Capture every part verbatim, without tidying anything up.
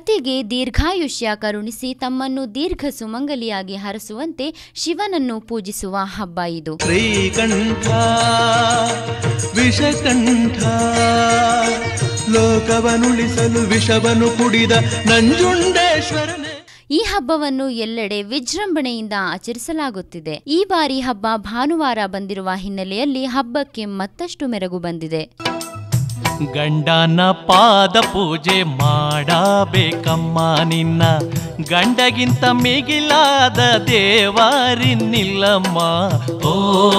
ಪತಿಗೆ ದೀರ್ಘಾಯುಷ್ಯ ಕರುಣಿಸಿ ತಮ್ಮನ್ನು ದೀರ್ಘ ಸುಮಂಗಲಿಯಾಗಿ ಹರಸುವಂತೆ ಶಿವನನ್ನು ಪೂಜಿಸುವ ಹಬ್ಬ ಇದು. ಶ್ರೀಕಂಠ ವಿಷಕಂಠ ಲೋಕವನುಳಿಸಲು ವಿಷವನ್ನು ಕುಡಿದ ನಂಜುಂಡೇಶ್ವರನೇ. ಈ ಹಬ್ಬವನ್ನು ಎಲ್ಲೆಡೆ ವಿಜೃಂಭಣೆಯಿಂದ ಆಚರಿಸಲಾಗುತ್ತಿದೆ. ಈ ಬಾರಿ ಹಬ್ಬ ಭಾನುವಾರ ಬಂದಿರುವ ಹಿನ್ನೆಲೆಯಲ್ಲಿ ಹಬ್ಬಕ್ಕೆ ಮತ್ತಷ್ಟು ಮೆರುಗು ಬಂದಿದೆ. ಗಂಡನ ಪಾದ ಪೂಜೆ ಮಾಡಬೇಕಮ್ಮ, ನಿನ್ನ ಗಂಡಗಿಂತ ಮಿಗಿಲಾದ ದೇವರಿನ್ನಿಲ್ಲಮ್ಮ. ಓ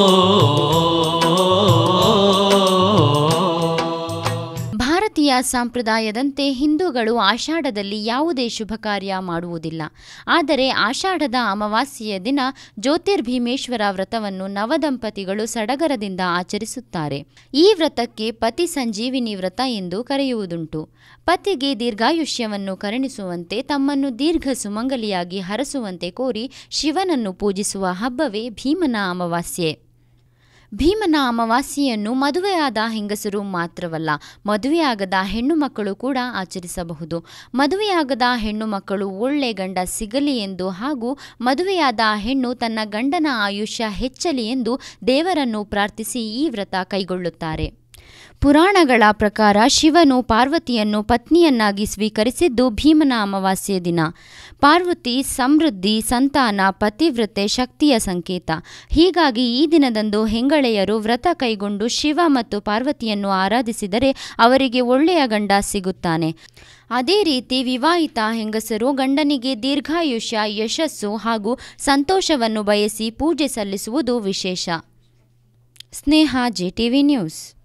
ಭಾರತೀಯ ಸಂಪ್ರದಾಯದಂತೆ ಹಿಂದೂಗಳು ಆಷಾಢದಲ್ಲಿ ಯಾವುದೇ ಶುಭ ಕಾರ್ಯ ಮಾಡುವುದಿಲ್ಲ. ಆದರೆ ಆಷಾಢದ ಅಮಾವಾಸ್ಯೆಯ ದಿನ ಜ್ಯೋತಿರ್ಭೀಮೇಶ್ವರ ವ್ರತವನ್ನು ನವದಂಪತಿಗಳು ಸಡಗರದಿಂದ ಆಚರಿಸುತ್ತಾರೆ. ಈ ವ್ರತಕ್ಕೆ ಪತಿ ಸಂಜೀವಿನಿ ವ್ರತ ಎಂದು ಕರೆಯುವುದುಂಟು. ಪತಿಗೆ ದೀರ್ಘಾಯುಷ್ಯವನ್ನು ಕರುಣಿಸುವಂತೆ ತಮ್ಮನ್ನು ದೀರ್ಘ ಸುಮಂಗಲಿಯಾಗಿ ಹರಸುವಂತೆ ಕೋರಿ ಶಿವನನ್ನು ಪೂಜಿಸುವ ಹಬ್ಬವೇ ಭೀಮನ ಅಮಾವಾಸ್ಯೆ. ಭೀಮನ ಅಮಾವಾಸ್ಯೆಯನ್ನು ಮದುವೆಯಾದ ಹೆಂಗಸರು ಮಾತ್ರವಲ್ಲ, ಮದುವೆಯಾಗದ ಹೆಣ್ಣು ಮಕ್ಕಳು ಕೂಡ ಆಚರಿಸಬಹುದು. ಮದುವೆಯಾಗದ ಹೆಣ್ಣು ಮಕ್ಕಳು ಒಳ್ಳೆ ಗಂಡ ಸಿಗಲಿ ಎಂದು ಹಾಗೂ ಮದುವೆಯಾದ ಹೆಣ್ಣು ತನ್ನ ಗಂಡನ ಆಯುಷ್ಯ ಹೆಚ್ಚಲಿ ಎಂದು ದೇವರನ್ನು ಪ್ರಾರ್ಥಿಸಿ ಈ ವ್ರತ ಕೈಗೊಳ್ಳುತ್ತಾರೆ. ಪುರಾಣಗಳ ಪ್ರಕಾರ ಶಿವನು ಪಾರ್ವತಿಯನ್ನು ಪತ್ನಿಯನ್ನಾಗಿ ಸ್ವೀಕರಿಸಿದ್ದು ಭೀಮನ ಅಮಾವಾಸ್ಯೆ ದಿನ. ಪಾರ್ವತಿ ಸಮೃದ್ಧಿ, ಸಂತಾನ, ಪತಿವ್ರತೆ, ಶಕ್ತಿಯ ಸಂಕೇತ. ಹೀಗಾಗಿ ಈ ದಿನದಂದು ಹೆಂಗಳೆಯರು ವ್ರತ ಕೈಗೊಂಡು ಶಿವ ಮತ್ತು ಪಾರ್ವತಿಯನ್ನು ಆರಾಧಿಸಿದರೆ ಅವರಿಗೆ ಒಳ್ಳೆಯ ಗಂಡ ಸಿಗುತ್ತಾನೆ. ಅದೇ ರೀತಿ ವಿವಾಹಿತ ಹೆಂಗಸರು ಗಂಡನಿಗೆ ದೀರ್ಘಾಯುಷ್ಯ, ಯಶಸ್ಸು ಹಾಗೂ ಸಂತೋಷವನ್ನು ಬಯಸಿ ಪೂಜೆ ಸಲ್ಲಿಸುವುದು ವಿಶೇಷ. Sneha, Zee TV news.